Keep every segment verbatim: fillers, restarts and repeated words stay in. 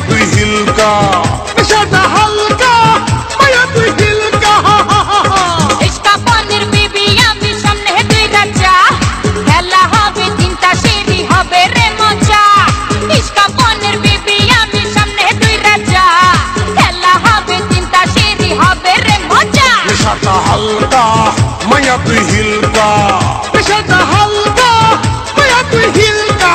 তুই হিলকা, নেশাটা হালকা মায়া তুই হিলকা। ইশকা পানির বিবি আমি সামনে দুই রাজা, খেলা হবে তিনটা সিঁড়ি হবে রে মজা। ইশকা পানির বিবি আমি সামনে দুই রাজা, খেলা হবে তিনটা সিঁড়ি হবে রে মজা। নেশাটা হালকা মায়া তুই হিলকা, নেশাটা হালকা মায়া তুই হিলকা।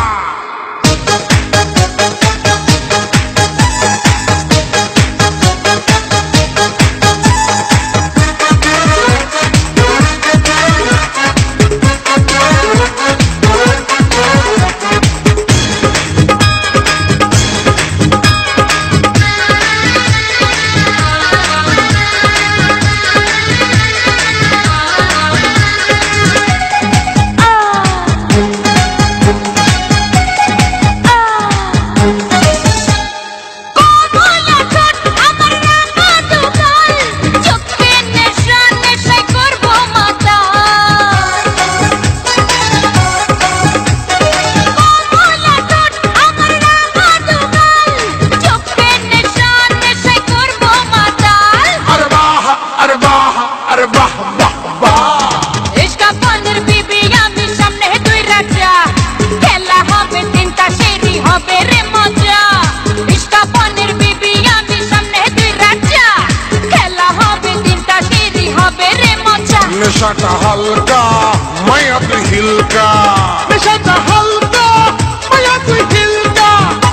নেশাটা হালকা মায়া তুই হিলকা, নেশাটা হালকা মায়া তুই হিলকা।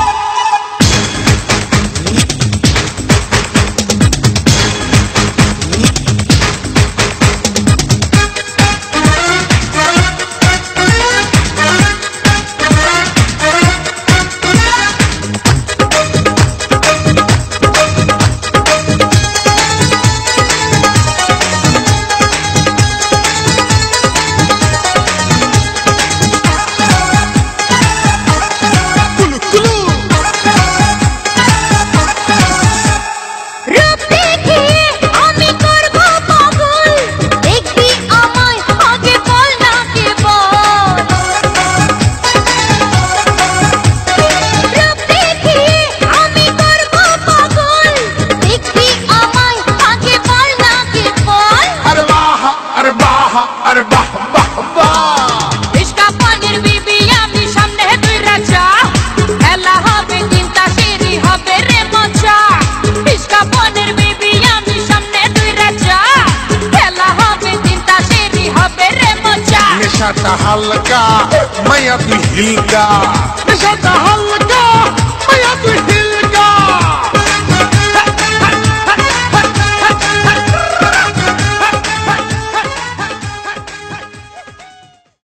নেশাটা হালকা মায়া তুই হিলকা, নেশাটা হালকা মায়া তুই হিলকা।